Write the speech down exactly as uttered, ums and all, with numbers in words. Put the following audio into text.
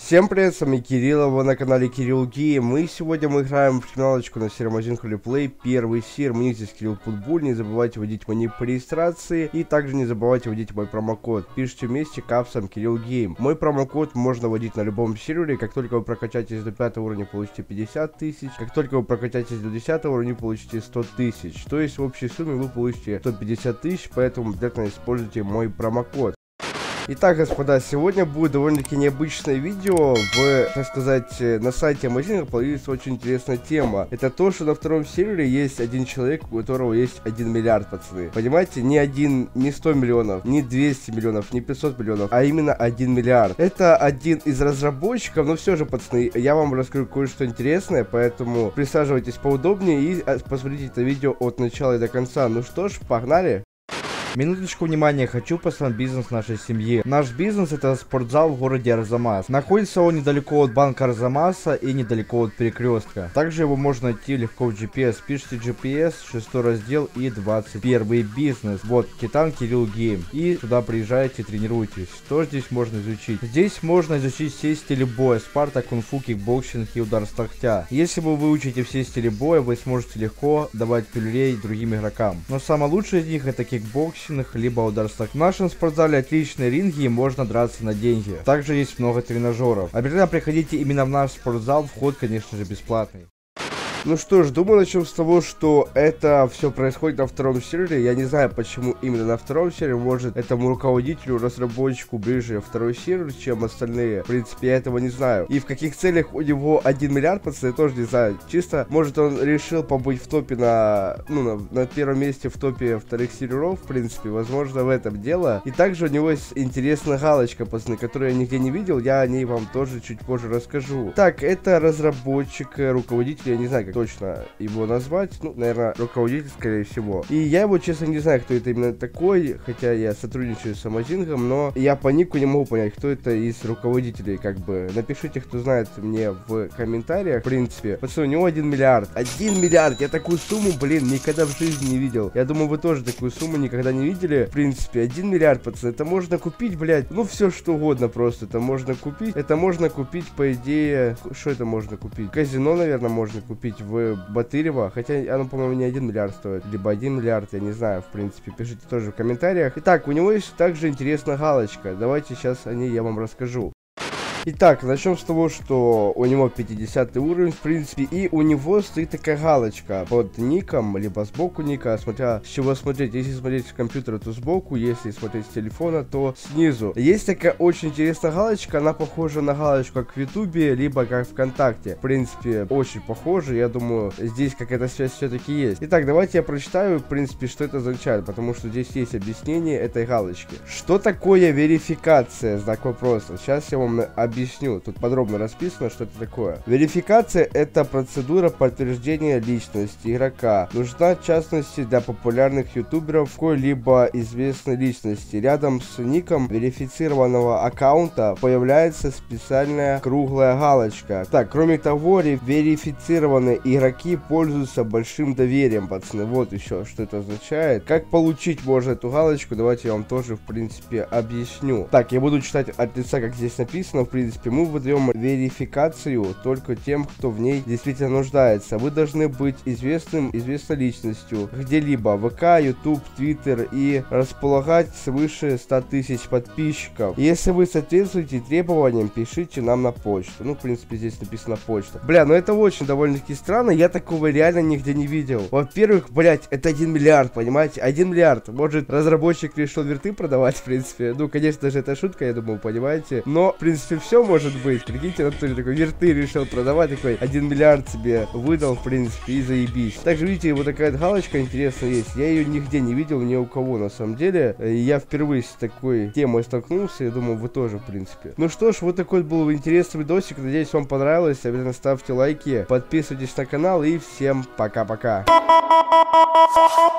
Всем привет, с вами Кирилл, вы на канале Кирилл Гейм. И сегодня мы играем в финалочку на серии один Холиплей, первый сир. Мне здесь Кирилл Футбол, не забывайте вводить мой ник по регистрации. И также не забывайте вводить мой промокод. Пишите вместе капсом Кирилл Гейм. Мой промокод можно вводить на любом сервере. Как только вы прокачаетесь до пятого уровня, получите пятьдесят тысяч. Как только вы прокачаетесь до десятого уровня, получите сто тысяч. То есть в общей сумме вы получите сто пятьдесят тысяч, поэтому обязательно используйте мой промокод. Итак, господа, сегодня будет довольно-таки необычное видео. В, так сказать, на сайте магазина появилась очень интересная тема. Это то, что на втором сервере есть один человек, у которого есть один миллиард, пацаны. Понимаете, не один, не сто миллионов, не двести миллионов, не пятьсот миллионов, а именно один миллиард. Это один из разработчиков, но все же, пацаны, я вам расскажу кое-что интересное, поэтому присаживайтесь поудобнее и посмотрите это видео от начала и до конца. Ну что ж, погнали! Минуточку внимания, хочу поставить бизнес нашей семьи. Наш бизнес — это спортзал в городе Арзамас. Находится он недалеко от банка Арзамаса и недалеко от перекрестка. Также его можно найти легко в джи пи эс. Пишите джи пи эс, шестой раздел и двадцать первый бизнес. Вот, Титан Кирилл Гейм. И сюда приезжайте, тренируйтесь. Что здесь можно изучить? Здесь можно изучить все стили боя: Спарта, кунг-фу, кикбоксинг и удар с локтя. Если вы выучите все стили боя, вы сможете легко давать пилюлей другим игрокам. Но самое лучшее из них — это кикбоксинг, либо удар с локтя. В нашем спортзале отличные ринги и можно драться на деньги. Также есть много тренажеров. Обязательно приходите именно в наш спортзал, вход, конечно же, бесплатный. Ну что ж, думаю, начнем с того, что это все происходит на втором сервере. Я не знаю, почему именно на втором сервере. Может, этому руководителю, разработчику ближе второй сервер, чем остальные. В принципе, я этого не знаю. И в каких целях у него один миллиард, пацаны, я тоже не знаю. Чисто, может, он решил побыть в топе на, ну, на, на первом месте в топе вторых серверов, в принципе. Возможно, в этом дело. И также у него есть интересная галочка, пацаны, которую я нигде не видел. Я о ней вам тоже чуть позже расскажу. Так, это разработчик, руководитель, я не знаю, как точно его назвать, ну, наверное, руководитель, скорее всего. И я его, честно, не знаю, кто это именно такой, хотя я сотрудничаю с Амазингом, но я по нику не могу понять, кто это из руководителей, как бы. Напишите, кто знает, мне в комментариях, в принципе. Пацаны, у него один миллиард. один миллиард! Я такую сумму, блин, никогда в жизни не видел. Я думаю, вы тоже такую сумму никогда не видели. В принципе, один миллиард, пацаны, это можно купить, блядь, ну, все что угодно просто. Это можно купить. Это можно купить, по идее... Что это можно купить? Казино, наверное, можно купить в Батырево, хотя оно, по-моему, не один миллиард стоит, либо один миллиард, я не знаю, в принципе, пишите тоже в комментариях. Итак, у него есть также интересная галочка, давайте сейчас о ней я вам расскажу. Итак, начнем с того, что у него пятидесятый уровень, в принципе, и у него стоит такая галочка под ником, либо сбоку ника, смотря с чего смотреть. Если смотреть с компьютера, то сбоку, если смотреть с телефона, то снизу. Есть такая очень интересная галочка, она похожа на галочку как в ютубе, либо как ВКонтакте. В принципе, очень похоже, я думаю, здесь какая-то связь все-таки есть. Итак, давайте я прочитаю, в принципе, что это означает, потому что здесь есть объяснение этой галочки. Что такое верификация? Знак вопроса. Сейчас я вам объясню. Объясню. Тут подробно расписано, что это такое. Верификация — это процедура подтверждения личности игрока. Нужна, в частности, для популярных ютуберов какой-либо известной личности. Рядом с ником верифицированного аккаунта появляется специальная круглая галочка. Так, кроме того, верифицированные игроки пользуются большим доверием, пацаны. Вот еще, что это означает. Как получить можно эту галочку, давайте я вам тоже, в принципе, объясню. Так, я буду читать от лица, как здесь написано, в принципе. В принципе, мы выдаем верификацию только тем, кто в ней действительно нуждается. Вы должны быть известным, известной личностью где-либо: ВК, YouTube, Twitter, и располагать свыше ста тысяч подписчиков. Если вы соответствуете требованиям, пишите нам на почту. Ну, в принципе, здесь написано почта. Бля, ну это очень довольно-таки странно, я такого реально нигде не видел. Во-первых, блять, это один миллиард, понимаете? один миллиард. Может, разработчик решил верты продавать, в принципе. Ну, конечно же, это шутка, я думаю, понимаете. Но, в принципе, все может быть. Прикиньте, он тоже такой верты решил продавать, такой один миллиард себе выдал, в принципе, и заебись. Также, видите, вот такая галочка интересная есть. Я ее нигде не видел, ни у кого, на самом деле. Я впервые с такой темой столкнулся, я думаю, вы тоже, в принципе. Ну что ж, вот такой был интересный видосик. Надеюсь, вам понравилось. Обязательно ставьте лайки, подписывайтесь на канал и всем пока-пока.